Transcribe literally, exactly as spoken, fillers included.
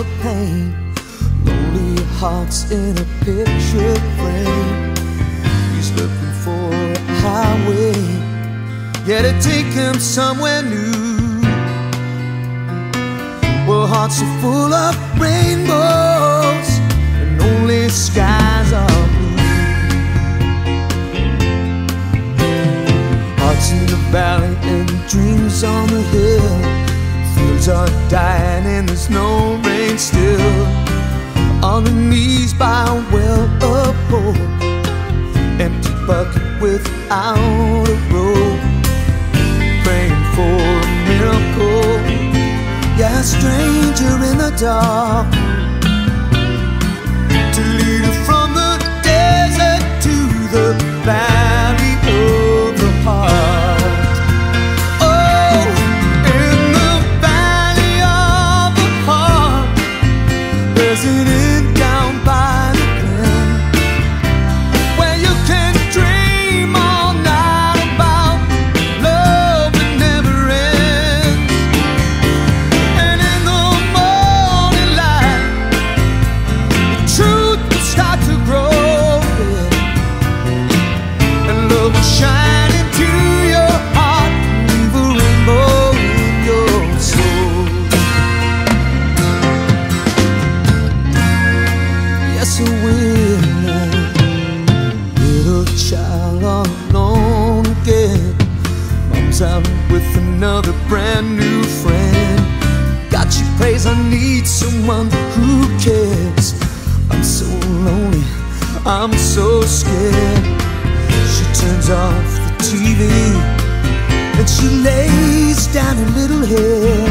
pain, lonely hearts in a picture frame. He's looking for a highway, yeah, to take him somewhere new, where hearts are full of rainbows and only skies are blue. Hearts in the valley and dreams on the hill. Fields are dying and there's no rain still. On the knees by a well of hope, empty bucket without a rope, praying for a miracle. Yeah, a stranger in the dark, to lead her from the desert to the valley of the heart. Oh, in the valley of the heart, there's an inn down by the glen, where you can dream all night about love that never ends. And in the morning light, the truth will start to grow, yeah, and love will shine into your heart, leave a rainbow in your soul. Yes, it will now. Little child all alone again. Mom's out with another brand new friend. God, she prays, I need someone who cares. I'm so lonely, I'm so scared. She turns off the T V and she lays down her little head.